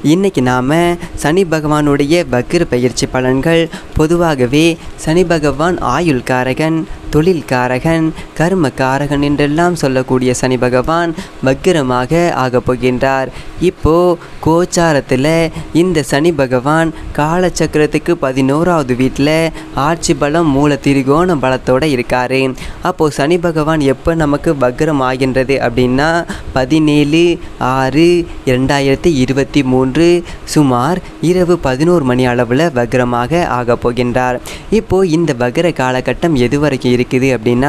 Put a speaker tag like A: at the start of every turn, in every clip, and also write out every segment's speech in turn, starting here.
A: இன்றைக்கி நாம் சனி பகவானுடைய வக்ர பயிற்சி பலன்கள். பொதுவாகவே சனி பகவான் ஆயுள் காரகன், தொழில் காரகன், கர்ம காரகன் என்றெல்லாம் சொல்லக்கூடிய சனி பகவான் வக்ரமாக ஆகப் போகின்றார். இப்போது கோச்சாரத்தில் இந்த சனி பகவான் காலச்சக்கரத்துக்கு 11வது வீட்டில் ஆட்சி பலம் மூல திரிகோண பலத்தோடு இருக்கார். அப்போது சனி பகவான் எப்போ நமக்கு வக்ரம் ஆகின்றது அப்படின்னா 17/6/2023 சுமார் இரவு 11 மணி அளவில் வக்ரமாக ஆகப் போகின்றார். இப்போது இந்த வக்ர காலகட்டம் எது வரைக்கும் இருக்குது அப்படின்னா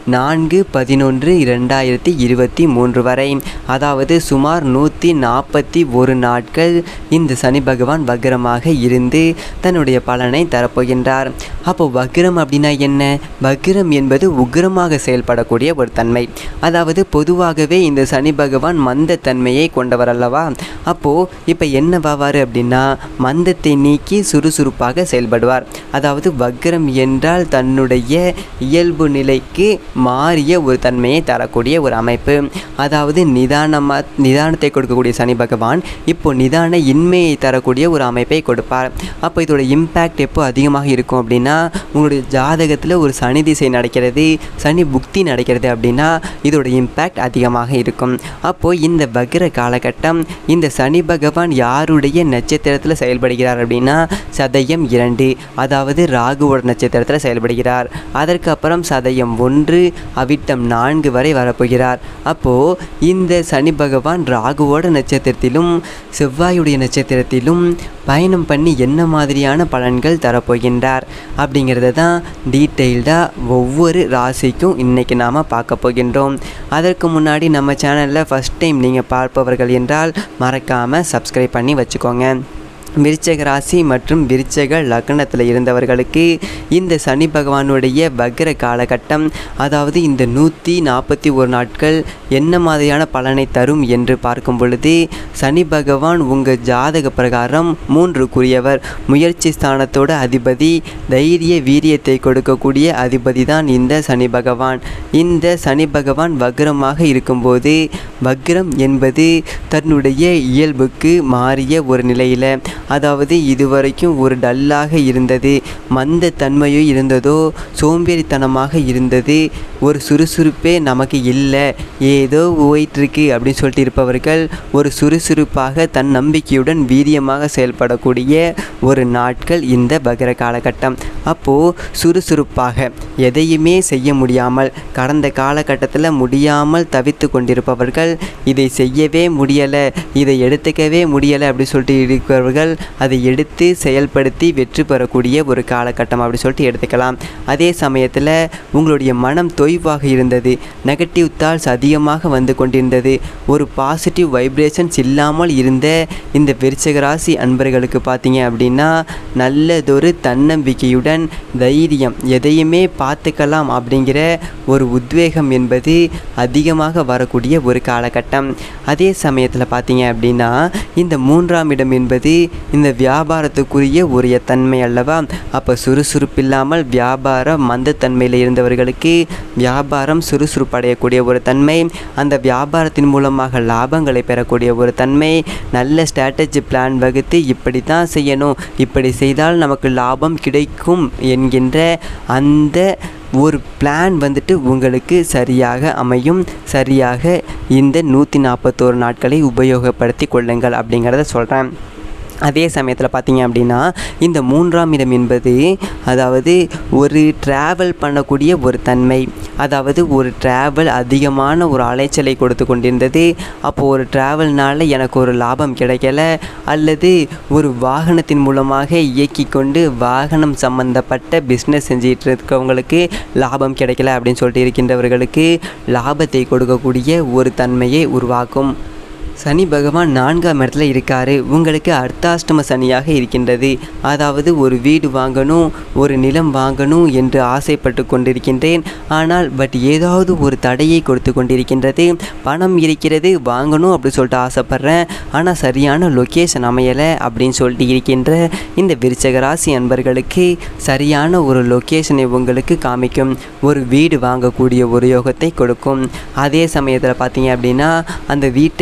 A: 4/11/2023 வரை, அதாவது சுமார் 141 நாட்கள் இந்த சனி பகவான் வக்ரமாக இருந்து தன்னுடைய பலனை தரப்போகின்றார். அப்போ வக்ரம் அப்படின்னா என்ன? வக்ரம் என்பது உக்ரமாக செயல்படக்கூடிய ஒரு தன்மை. அதாவது பொதுவாகவே இந்த சனி பகவான் மந்த தன்மையை கொண்டவர் அல்லவா. அப்போது இப்போ என்னவாவார் அப்படின்னா மந்தத்தை நீக்கி சுறுசுறுப்பாக செயல்படுவார். அதாவது வக்ரம் என்றால் தன்னுடைய இயல்பு நிலைக்கு மாறிய ஒரு தன்மையை தரக்கூடிய ஒரு அமைப்பு. அதாவது நிதானத்தை கொடுக்கக்கூடிய சனி பகவான் இப்போ நிதான இன்மையை தரக்கூடிய ஒரு அமைப்பை கொடுப்பார். அப்போ இதோட இம்பேக்ட் எப்போ அதிகமாக இருக்கும் அப்படின்னா உங்களுடைய ஜாதகத்தில் ஒரு சனி திசை நடக்கிறது, சனி புக்தி நடக்கிறது அப்படின்னா இதோட இம்பேக்ட் அதிகமாக இருக்கும். அப்போது இந்த வக்ர காலகட்டம் இந்த சனி பகவான் யாருடைய நட்சத்திரத்தில் செயல்படுகிறார் அப்படின்னா சதயம் 2, அதாவது ராகுவோட நட்சத்திரத்தில் செயல்படுகிறார். அதற்கு அப்புறம் சதயம் 1, அவிட்டம் 4 வரை வரப்போகிறார். அப்போது இந்த சனி பகவான் ராகுவோட நட்சத்திரத்திலும் செவ்வாயுடைய நட்சத்திரத்திலும் பயணம் பண்ணி என்ன மாதிரியான பலன்கள் தரப்போகின்றார் அப்படிங்கிறத தான் டீட்டெயில்டாக ஒவ்வொரு ராசிக்கும் இன்றைக்கி நாம் பார்க்க போகின்றோம். அதற்கு முன்னாடி நம்ம சேனலில் ஃபஸ்ட் டைம் நீங்கள் பார்ப்பவர்கள் என்றால் மறக்காமல் சப்ஸ்கிரைப் பண்ணி வச்சுக்கோங்க. விருச்சக ராசி மற்றும் விருச்சக லக்னத்தில் இருந்தவர்களுக்கு இந்த சனி பகவானுடைய வக்ர காலகட்டம், அதாவது இந்த 141 நாட்கள் என்ன மாதிரியான பலனை தரும் என்று பார்க்கும் பொழுது சனி பகவான் உங்கள் ஜாதக பிரகாரம் 3க்குரியவர், முயற்சி ஸ்தானத்தோட அதிபதி, தைரிய வீரியத்தை கொடுக்கக்கூடிய அதிபதி தான் இந்த சனி பகவான். இந்த சனி பகவான் வக்ரமாக இருக்கும்போது வக்ரம் என்பது தன்னுடைய இயல்புக்கு மாறிய ஒரு நிலையில், அதாவது இதுவரைக்கும் ஒரு டல்லாக இருந்தது, மந்த தன்மையோ இருந்ததோ, சோம்பேறித்தனமாக இருந்தது, ஒரு சுறுசுறுப்பே நமக்கு இல்லை, ஏதோ போயிட்டுருக்கு அப்படின்னு சொல்லிட்டு இருப்பவர்கள் ஒரு சுறுசுறுப்பாக தன் நம்பிக்கையுடன் வீரியமாக செயல்படக்கூடிய ஒரு நாட்கள் இந்த வக்ர காலகட்டம். அப்போது சுறுசுறுப்பாக எதையுமே செய்ய முடியாமல் கடந்த காலகட்டத்தில் முடியாமல் தவித்து கொண்டிருப்பவர்கள், இதை செய்யவே முடியலை, இதை எடுத்துக்கவே முடியலை அப்படி சொல்லிட்டு இருக்கிறவர்கள் அதை எடுத்து செயல்படுத்தி வெற்றி பெறக்கூடிய ஒரு காலகட்டம் அப்படி சொல்லிட்டு எடுத்துக்கலாம். அதே சமயத்தில் உங்களுடைய மனம் தொய்வாக இருந்தது, நெகட்டிவ் தாட்ஸ் அதிகமாக வந்து கொண்டிருந்தது, ஒரு பாசிட்டிவ் வைப்ரேஷன்ஸ் இல்லாமல் இருந்த இந்த விருச்சிக ராசி அன்பர்களுக்கு பார்த்தீங்க அப்படின்னா நல்லதொரு தன்னம்பிக்கையுடன் தைரியம், எதையுமே பார்த்துக்கலாம் அப்படிங்கிற ஒரு உத்வேகம் என்பது அதிகமாக வரக்கூடிய ஒரு காலகட்டம். அதே சமயத்தில் பார்த்தீங்க அப்படின்னா இந்த 3ஆம் இடம் என்பது இந்த வியாபாரத்துக்குரிய உரிய தன்மை அல்லவா. அப்போ சுறுசுறுப்பில்லாமல் வியாபார மந்தத்தன்மையில் இருந்தவர்களுக்கு வியாபாரம் சுறுசுறுப்படையக்கூடிய ஒரு தன்மை, அந்த வியாபாரத்தின் மூலமாக லாபங்களை பெறக்கூடிய ஒரு தன்மை, நல்ல ஸ்ட்ராட்டஜி பிளான் வகுத்து இப்படி தான் செய்யணும், இப்படி செய்தால் நமக்கு லாபம் கிடைக்கும் என்கின்ற அந்த ஒரு பிளான் வந்துட்டு உங்களுக்கு சரியாக அமையும். சரியாக இந்த 141 நாட்களை உபயோகப்படுத்தி கொள்ளுங்கள் அப்படிங்கிறத சொல்கிறேன். அதே சமயத்தில் பார்த்தீங்க அப்படின்னா இந்த 3ஆம் இடம் என்பது அதாவது ஒரு ட்ராவல் பண்ணக்கூடிய ஒரு தன்மை, அதாவது ஒரு ட்ராவல் அதிகமான ஒரு அலைச்சலை கொடுத்து கொண்டிருந்தது. அப்போது ஒரு ட்ராவல்னால் எனக்கு ஒரு லாபம் கிடைக்கல, அல்லது ஒரு வாகனத்தின் மூலமாக இயக்கி கொண்டு வாகனம் சம்பந்தப்பட்ட பிஸ்னஸ் செஞ்சிட்டு இருக்கவங்களுக்கு லாபம் கிடைக்கல அப்படின்னு சொல்லிட்டு இருக்கின்றவர்களுக்கு லாபத்தை கொடுக்கக்கூடிய ஒரு தன்மையை உருவாக்கும். சனி பகவான் 4ஆம் இடத்துல இருக்கார். உங்களுக்கு அர்த்தாஷ்டம சனியாக இருக்கின்றது. அதாவது ஒரு வீடு வாங்கணும், ஒரு நிலம் வாங்கணும் என்று ஆசைப்பட்டு கொண்டிருக்கின்றேன். ஆனால் ஏதாவது ஒரு தடையை கொடுத்து கொண்டிருக்கின்றது. பணம் இருக்கிறது, வாங்கணும் அப்படி சொல்லிட்டு ஆசைப்பட்றேன், ஆனால் சரியான லொக்கேஷன் அமையலை அப்படின்னு சொல்லிட்டு இருக்கின்ற இந்த விருச்சிக ராசி அன்பர்களுக்கு சரியான ஒரு லொக்கேஷனை உங்களுக்கு காமிக்கும், ஒரு வீடு வாங்கக்கூடிய ஒரு யோகத்தை கொடுக்கும். அதே சமயத்தில் பார்த்தீங்க அப்படின்னா அந்த வீட்டை ஆல்ட்ரு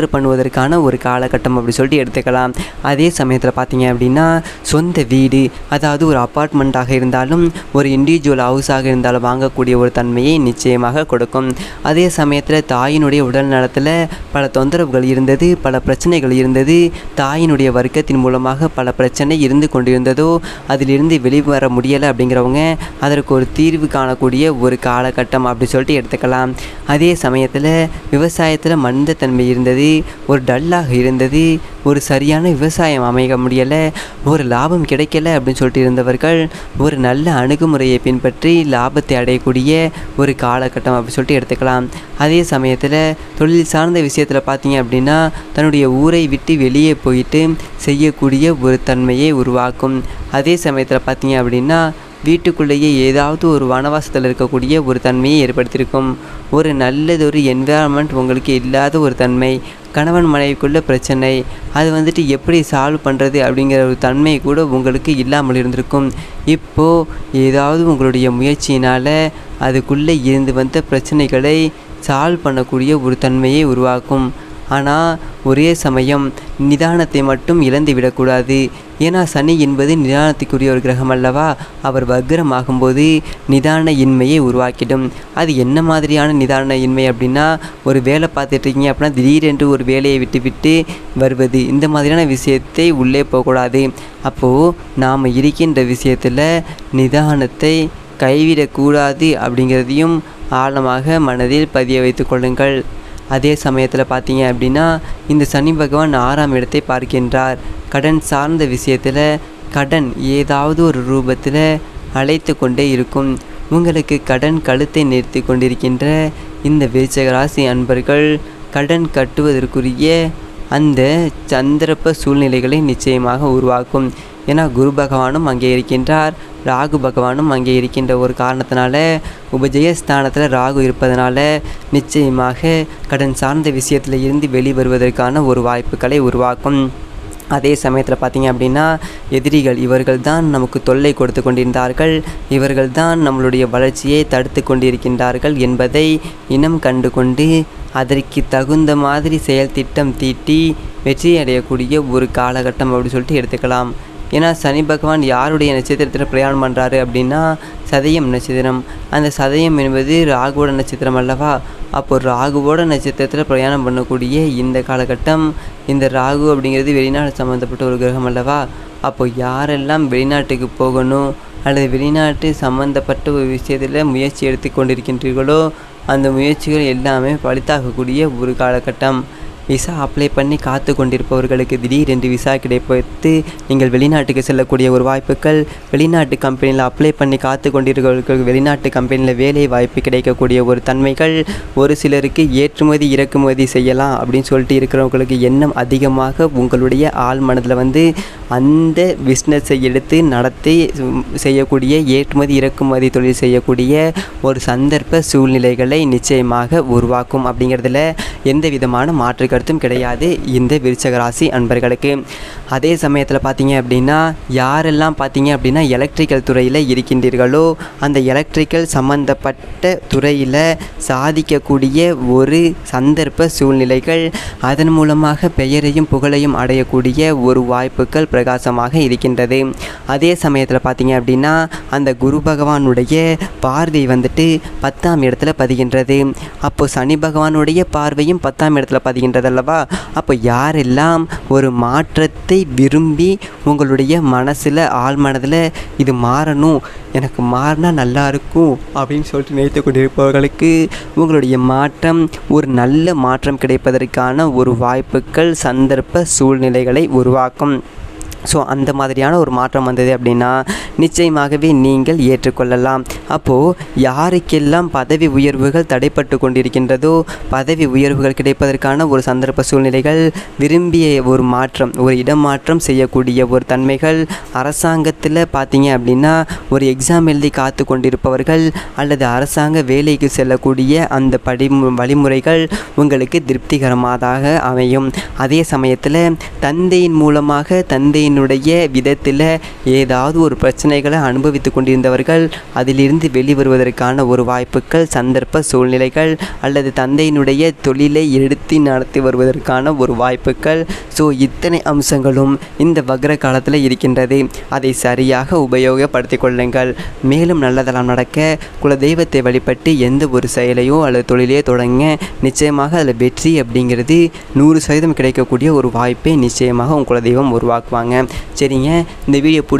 A: என்டர் பண்ணுவதற்கான ஒரு காலகட்டம் அப்படி சொல்லிட்டு எடுத்துக்கலாம். அதே சமயத்தில் பார்த்தீங்க அப்படின்னா சொந்த வீடு, அதாவது ஒரு அப்பார்ட்மெண்ட்டாக இருந்தாலும் ஒரு இண்டிவிஜுவல் ஹவுஸாக இருந்தாலும் வாங்கக்கூடிய ஒரு தன்மையை நிச்சயமாக கொடுக்கும். அதே சமயத்தில் தாயினுடைய உடல் நலத்தில் பல தொந்தரவுகள் இருந்தது, பல பிரச்சனைகள் இருந்தது, தாயினுடைய வர்க்கத்தின் மூலமாக பல பிரச்சனை இருந்து கொண்டிருந்ததோ அதிலிருந்து வெளிவர முடியலை அப்படிங்கிறவங்க அதற்கு ஒரு தீர்வு காணக்கூடிய ஒரு காலகட்டம் அப்படி சொல்லிட்டு எடுத்துக்கலாம். அதே சமயத்தில் விவசாயத்தில் மந்தத்தன்மை இருந்தது, ஒரு டல்லாக இருந்தது, ஒரு சரியான விவசாயம் அமைக்க முடியலை, ஒரு லாபம் கிடைக்கல அப்படின்னு சொல்லிட்டு இருந்தவர்கள் ஒரு நல்ல அணுகுமுறையை பின்பற்றி லாபத்தை அடையக்கூடிய ஒரு காலகட்டம் அப்படி சொல்லிட்டு எடுத்துக்கலாம். அதே சமயத்தில் தொழில் சார்ந்த விஷயத்தில் பார்த்தீங்க அப்படின்னா தன்னுடைய ஊரை விட்டு வெளியே போயிட்டு செய்யக்கூடிய ஒரு தன்மையை உருவாக்கும். அதே சமயத்தில் பார்த்தீங்க அப்படின்னா வீட்டுக்குள்ளேயே ஏதாவது ஒரு வனவாசத்தில் இருக்கக்கூடிய ஒரு தன்மையை ஏற்படுத்தியிருக்கும். ஒரு நல்லதொரு என்விரான்மெண்ட் உங்களுக்கு இல்லாத ஒரு தன்மை, கணவன் மனைவிக்குள்ள பிரச்சனை, அது வந்துட்டு எப்படி சால்வ் பண்ணுறது அப்படிங்கிற ஒரு தன்மை கூட உங்களுக்கு இல்லாமல் இருந்திருக்கும். இப்போது ஏதாவது உங்களுடைய முயற்சியினால் அதுக்குள்ளே இருந்து வந்த பிரச்சனைகளை சால்வ் பண்ணக்கூடிய ஒரு தன்மையை உருவாக்கும். ஆனால் ஒரே சமயம் நிதானத்தை மட்டும் இழந்து விடக்கூடாது. ஏன்னா சனி என்பது நிதானத்துக்குரிய ஒரு கிரகம் அல்லவா. அவர் வக்ரமாகும்போது நிதான இன்மையை உருவாக்கிடும். அது என்ன மாதிரியான நிதான இன்மை அப்படின்னா, ஒரு வேலை பார்த்துட்ருக்கீங்க அப்படின்னா திடீரென்று ஒரு வேலையை விட்டு வருவது, இந்த மாதிரியான விஷயத்தை உள்ளே போகக்கூடாது. அப்போது நாம் இருக்கின்ற விஷயத்தில் நிதானத்தை கைவிடக்கூடாது அப்படிங்கிறதையும் ஆழமாக மனதில் பதிய வைத்து கொள்ளுங்கள். அதே சமயத்தில் பார்த்தீங்க அப்படின்னா இந்த சனி பகவான் 6ஆம் இடத்தை பார்க்கின்றார். கடன் சார்ந்த விஷயத்தில் கடன் ஏதாவது ஒரு ரூபத்தில் அழைத்து கொண்டே இருக்கும். உங்களுக்கு கடன் கழுத்தை நிறுத்தி கொண்டிருக்கின்ற இந்த விருச்சிக ராசி அன்பர்கள் கடன் கட்டுவதற்குரிய அந்த சந்தர்ப்ப சூழ்நிலைகளை நிச்சயமாக உருவாக்கும். ஏன்னா குரு பகவானும் அங்கே இருக்கின்றார், ராகு பகவானும் அங்கே இருக்கின்ற ஒரு காரணத்தினால, உபஜயஸ்தானத்தில் ராகு இருப்பதனால நிச்சயமாக கடன் சார்ந்த விஷயத்தில் இருந்து வெளிவருவதற்கான ஒரு வாய்ப்புகளை உருவாக்கும். அதே சமயத்தில் பார்த்தீங்க அப்படின்னா எதிரிகள் இவர்கள் தான் நமக்கு தொல்லை கொடுத்து கொண்டிருந்தார்கள், இவர்கள் தான் நம்மளுடைய வளர்ச்சியை தடுத்து கொண்டிருக்கின்றார்கள் என்பதை இனம் கண்டு கொண்டு அதற்கு தகுந்த மாதிரி செயல் திட்டம் தீட்டி வெற்றி அடையக்கூடிய ஒரு காலகட்டம் அப்படின்னு சொல்லிட்டு எடுத்துக்கலாம். ஏன்னா சனி பகவான் யாருடைய நட்சத்திரத்தில் பிரயாணம் பண்ணுறாரு அப்படின்னா சதயம் நட்சத்திரம். அந்த சதயம் என்பது ராகுவோட நட்சத்திரம் அல்லவா. அப்போ ராகுவோட நட்சத்திரத்தில் பிரயாணம் பண்ணக்கூடிய இந்த காலகட்டம், இந்த ராகு அப்படிங்கிறது வெளிநாடு சம்மந்தப்பட்ட ஒரு கிரகம் அல்லவா. அப்போ யாரெல்லாம் வெளிநாட்டுக்கு போகணும் அல்லது வெளிநாட்டு சம்மந்தப்பட்ட ஒரு விஷயத்தில் முயற்சி எடுத்து கொண்டிருக்கின்றீர்களோ அந்த முயற்சிகள் எல்லாமே பலித்தாகக்கூடிய ஒரு காலகட்டம். விசா அப்ளை பண்ணி காத்து கொண்டிருப்பவர்களுக்கு திடீரென்று விசா கிடைப்பது, நீங்கள் வெளிநாட்டுக்கு செல்லக்கூடிய ஒரு வாய்ப்புகள், வெளிநாட்டு கம்பெனியில் அப்ளை பண்ணி காத்து கொண்டிருப்பவர்களுக்கு வெளிநாட்டு கம்பெனியில் வேலை வாய்ப்பு கிடைக்கக்கூடிய ஒரு தன்மைகள், ஒரு சிலருக்கு ஏற்றுமதி இறக்குமதி செய்யலாம் அப்படின்னு சொல்லிட்டு இருக்கிறவங்களுக்கு எண்ணம் அதிகமாக உங்களுடைய ஆள் மனதில் அந்த பிஸ்னஸை எடுத்து நடத்தி செய்யக்கூடிய ஏற்றுமதி இறக்குமதி தொழில் செய்யக்கூடிய ஒரு சந்தர்ப்ப சூழ்நிலைகளை நிச்சயமாக உருவாக்கும். அப்படிங்கிறதுல எந்த விதமான மாற்று கருத்தும் கிடையாது இந்த விருச்சிக ராசி அன்பர்களுக்கு. அதே சமயத்தில் பார்த்தீங்க அப்படின்னா யாரெல்லாம் பார்த்தீங்க அப்படின்னா எலக்ட்ரிக்கல் துறையில் இருக்கின்றீர்களோ அந்த எலக்ட்ரிக்கல் சம்பந்தப்பட்ட துறையில் சாதிக்கக்கூடிய ஒரு சந்தர்ப்ப சூழ்நிலைகள், அதன் மூலமாக பெயரையும் புகழையும் அடையக்கூடிய ஒரு வாய்ப்புகள் பிரகாசமாக இருக்கின்றது. அதே சமயத்தில் பார்த்தீங்க அப்படின்னா அந்த குரு பகவானுடைய பார்வை 10ஆம் இடத்துல பதிகின்றது. அப்போ சனி பகவானுடைய பார்வையும் 10ஆம் இடத்துல பதிகின்றது அல்லவா. அப்போ யாரெல்லாம் ஒரு மாற்றத்தை விரும்பி உங்களுடைய மனசில் ஆழ் மனதில் இது மாறணும், எனக்கு மாறினா நல்லா இருக்கும் அப்படின்னு சொல்லிட்டு நினைத்து கொண்டிருப்பவர்களுக்கு உங்களுடைய மாற்றம் ஒரு நல்ல மாற்றம் கிடைப்பதற்கான ஒரு வாய்ப்புகள் சந்தர்ப்ப சூழ்நிலைகளை உருவாக்கும். ஸோ அந்த மாதிரியான ஒரு மாற்றம் வந்தது அப்படின்னா நிச்சயமாகவே நீங்கள் ஏற்றுக்கொள்ளலாம். அப்போது யாருக்கெல்லாம் பதவி உயர்வுகள் தடைப்பட்டு கொண்டிருக்கின்றதோ பதவி உயர்வுகள் கிடைப்பதற்கான ஒரு சந்தர்ப்ப சூழ்நிலைகள், விரும்பிய ஒரு மாற்றம், ஒரு இடமாற்றம் செய்யக்கூடிய ஒரு தன்மைகள், அரசாங்கத்தில் பார்த்தீங்க அப்படின்னா ஒரு எக்ஸாம் எழுதி காத்து கொண்டிருப்பவர்கள் அல்லது அரசாங்க வேலைக்கு செல்லக்கூடிய அந்த வழிமுறைகள் உங்களுக்கு திருப்திகரமாக அமையும். அதே சமயத்தில் தந்தையின் மூலமாக தந்தையின் வாழ்க்கையினுடைய விதத்தில் ஏதாவது ஒரு பிரச்சனைகளை அனுபவித்து கொண்டிருந்தவர்கள் அதிலிருந்து வெளிவருவதற்கான ஒரு வாய்ப்புகள், சந்தர்ப்ப சூழ்நிலைகள், அல்லது தந்தையினுடைய தொழிலை எடுத்து நடத்தி வருவதற்கான ஒரு வாய்ப்புகள். ஸோ இத்தனை அம்சங்களும் இந்த வக்ர காலத்தில் இருக்கின்றது. அதை சரியாக உபயோகப்படுத்தி கொள்ளுங்கள். மேலும் நல்லதெல்லாம் நடக்க குலதெய்வத்தை வழிபட்டு எந்த ஒரு செயலையோ அல்லது தொழிலையோ தொடங்க நிச்சயமாக அதில் வெற்றி அப்படிங்கிறது 100% கிடைக்கக்கூடிய ஒரு வாய்ப்பை நிச்சயமாக உங்கள் குலதெய்வம் உருவாக்குவாங்க. சரிங்க, இந்த வீடியோ